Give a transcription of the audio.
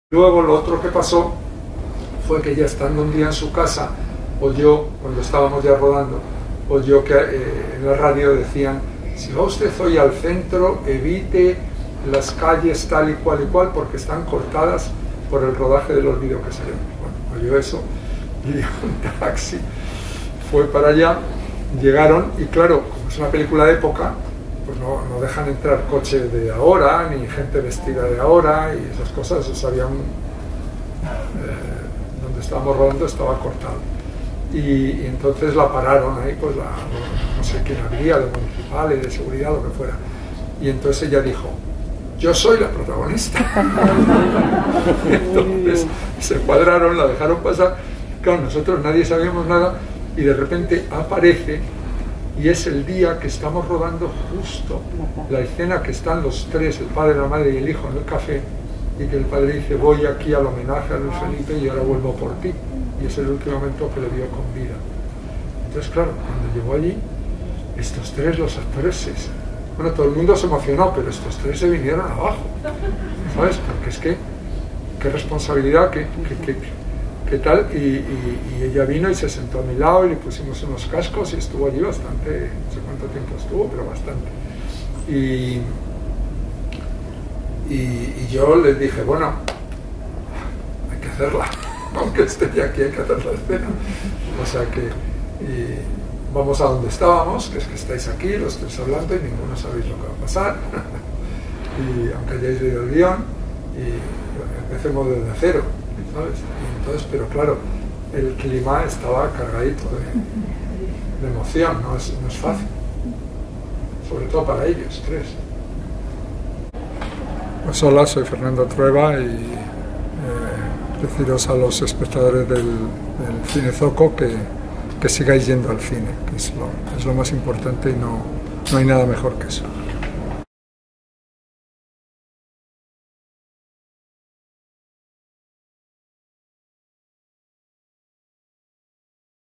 Luego lo otro que pasó fue que ya estando un día en su casa, oyó, cuando estábamos ya rodando, oyó que en la radio decían: si va usted hoy al centro, evite las calles tal y cual porque están cortadas por el rodaje de los videocassettes. Bueno, oyó eso, y dio un taxi, fue para allá, llegaron y claro, como es una película de época, pues no dejan entrar coches de ahora, ni gente vestida de ahora y esas cosas. O sea, había donde estábamos rodando estaba cortado. Y entonces la pararon ahí, pues no sé quién había, de municipales, de seguridad, lo que fuera. Y entonces ella dijo: yo soy la protagonista. Entonces se cuadraron, la dejaron pasar. Claro, nosotros nadie sabíamos nada y de repente aparece. Y es el día que estamos rodando justo la escena que están los tres, el padre, la madre y el hijo, en el café, y que el padre dice: voy aquí al homenaje a Luis Felipe y ahora vuelvo por ti. Y es el último momento que le vio con vida. Entonces, claro, cuando llegó allí, estos tres, los actores, bueno, todo el mundo se emocionó, pero estos tres se vinieron abajo, ¿sabes? Porque es que, qué responsabilidad, qué tal, y ella vino y se sentó a mi lado y le pusimos unos cascos y estuvo allí bastante, no sé cuánto tiempo estuvo, pero bastante. Y yo les dije: bueno, hay que hacerla, aunque esté ya aquí hay que hacer la escena. O sea que vamos a donde estábamos, que es que estáis aquí, los tres hablando y ninguno sabéis lo que va a pasar. Y aunque hayáis leído el guión, y empecemos desde cero, ¿sabes? Y entonces, pero claro, el clima estaba cargadito de emoción, no es fácil, sobre todo para ellos tres. Pues hola, soy Fernando Trueba y deciros a los espectadores del Cine Zoco que sigáis yendo al cine, que es lo más importante y no hay nada mejor que eso.